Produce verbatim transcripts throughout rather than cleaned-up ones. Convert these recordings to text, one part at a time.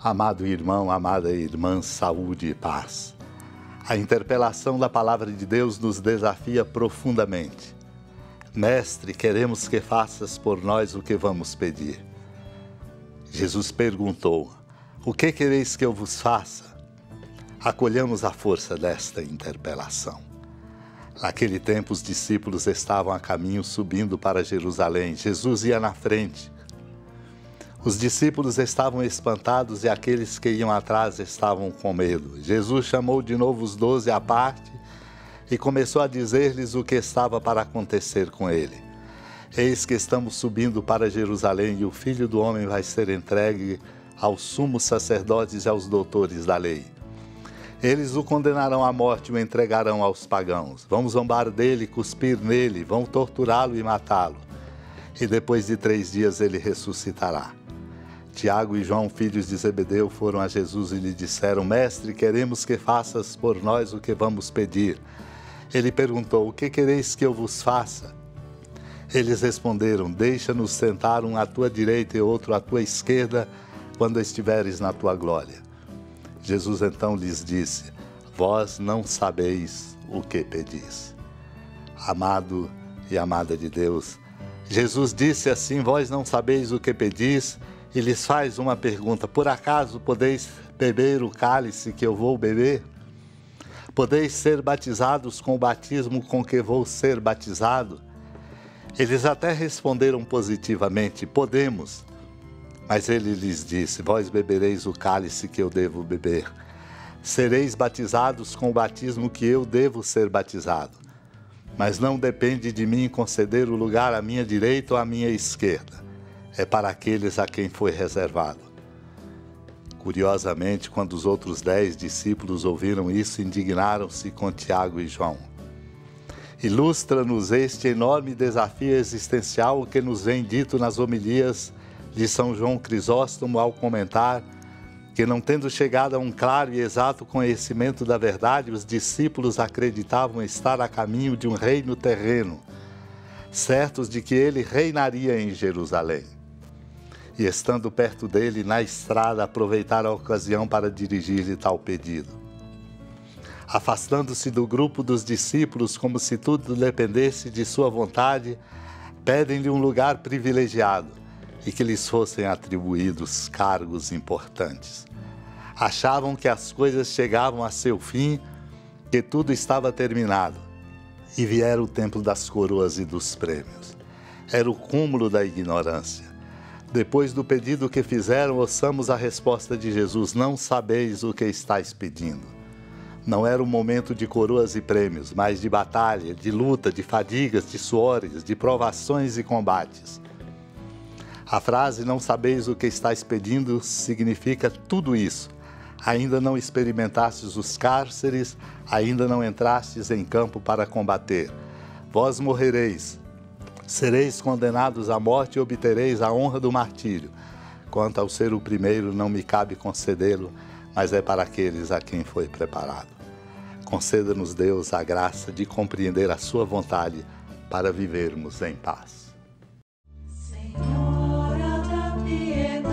Amado irmão, amada irmã, saúde e paz. A interpelação da palavra de Deus nos desafia profundamente. Mestre, queremos que faças por nós o que vamos pedir. Jesus perguntou, o que quereis que eu vos faça? Acolhamos a força desta interpelação. Naquele tempo, os discípulos estavam a caminho subindo para Jerusalém. Jesus ia na frente. Os discípulos estavam espantados e aqueles que iam atrás estavam com medo. Jesus chamou de novo os doze à parte e começou a dizer-lhes o que estava para acontecer com ele. Eis que estamos subindo para Jerusalém e o Filho do Homem vai ser entregue aos sumos sacerdotes e aos doutores da lei. Eles o condenarão à morte e o entregarão aos pagãos. Vão zombar dele, cuspir nele, vão torturá-lo e matá-lo. E depois de três dias ele ressuscitará. Tiago e João, filhos de Zebedeu, foram a Jesus e lhe disseram, Mestre, queremos que faças por nós o que vamos pedir. Ele perguntou, o que quereis que eu vos faça? Eles responderam, deixa-nos sentar um à tua direita e outro à tua esquerda, quando estiveres na tua glória. Jesus então lhes disse, vós não sabeis o que pedis. Amado e amada de Deus, Jesus disse assim, vós não sabeis o que pedis, e lhes faz uma pergunta, por acaso podeis beber o cálice que eu vou beber? Podeis ser batizados com o batismo com que vou ser batizado? Eles até responderam positivamente, podemos. Mas ele lhes disse, vós bebereis o cálice que eu devo beber. Sereis batizados com o batismo que eu devo ser batizado. Mas não depende de mim conceder o lugar à minha direita ou à minha esquerda. É para aqueles a quem foi reservado. Curiosamente, quando os outros dez discípulos ouviram isso, indignaram-se com Tiago e João. Ilustra-nos este enorme desafio existencial que nos vem dito nas homilias de São João Crisóstomo ao comentar que, não tendo chegado a um claro e exato conhecimento da verdade, os discípulos acreditavam estar a caminho de um reino terreno, certos de que ele reinaria em Jerusalém. E estando perto dele, na estrada, aproveitaram a ocasião para dirigir-lhe tal pedido. Afastando-se do grupo dos discípulos, como se tudo dependesse de sua vontade, pedem-lhe um lugar privilegiado e que lhes fossem atribuídos cargos importantes. Achavam que as coisas chegavam a seu fim, que tudo estava terminado, e viera o tempo das coroas e dos prêmios. Era o cúmulo da ignorância. Depois do pedido que fizeram, ouçamos a resposta de Jesus, não sabeis o que estáis pedindo. Não era um momento de coroas e prêmios, mas de batalha, de luta, de fadigas, de suores, de provações e combates. A frase, não sabeis o que estáis pedindo, significa tudo isso. Ainda não experimentastes os cárceres, ainda não entrastes em campo para combater. Vós morrereis. Sereis condenados à morte e obtereis a honra do martírio. Quanto ao ser o primeiro, não me cabe concedê-lo, mas é para aqueles a quem foi preparado. Conceda-nos, Deus, a graça de compreender a sua vontade para vivermos em paz. Senhora da piedade,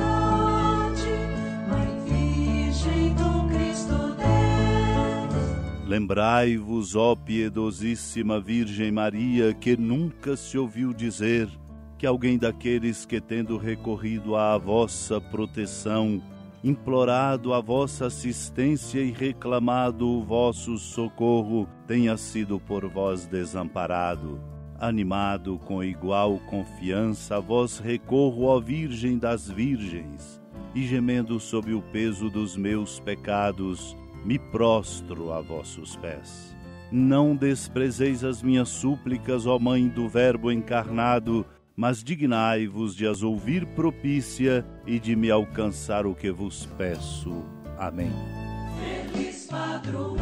Mãe Virgem do Cristo Deus. Lembrai-vos, ó piedosíssima Virgem Maria, que nunca se ouviu dizer que alguém daqueles que, tendo recorrido à vossa proteção, implorado a vossa assistência e reclamado o vosso socorro, tenha sido por vós desamparado. Animado com igual confiança, a vós recorro, ó Virgem das Virgens, e gemendo sob o peso dos meus pecados, me prostro a vossos pés. Não desprezeis as minhas súplicas, ó Mãe do Verbo encarnado, mas dignai-vos de as ouvir propícia e de me alcançar o que vos peço. Amém. Feliz padroeira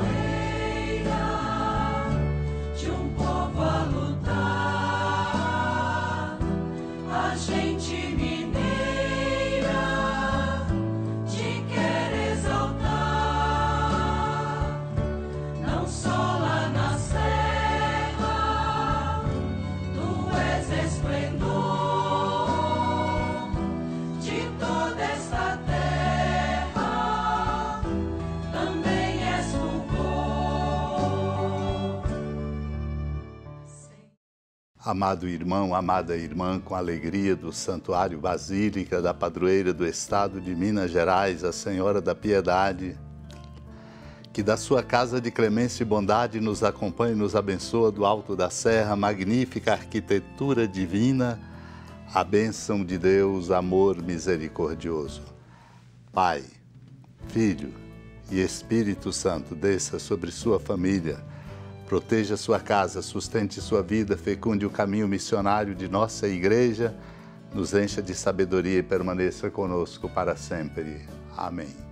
de um povo a lutar, a gente mineira te quer exaltar, não só lá na serra, tu és esplendor de toda esta terra. Amado irmão, amada irmã, com alegria do Santuário Basílica da Padroeira do Estado de Minas Gerais, a Senhora da Piedade, que da sua casa de clemência e bondade nos acompanhe e nos abençoa do alto da serra, magnífica arquitetura divina, a bênção de Deus, amor misericordioso. Pai, Filho e Espírito Santo, desça sobre sua família, proteja sua casa, sustente sua vida, fecunde o caminho missionário de nossa igreja, nos encha de sabedoria e permaneça conosco para sempre. Amém.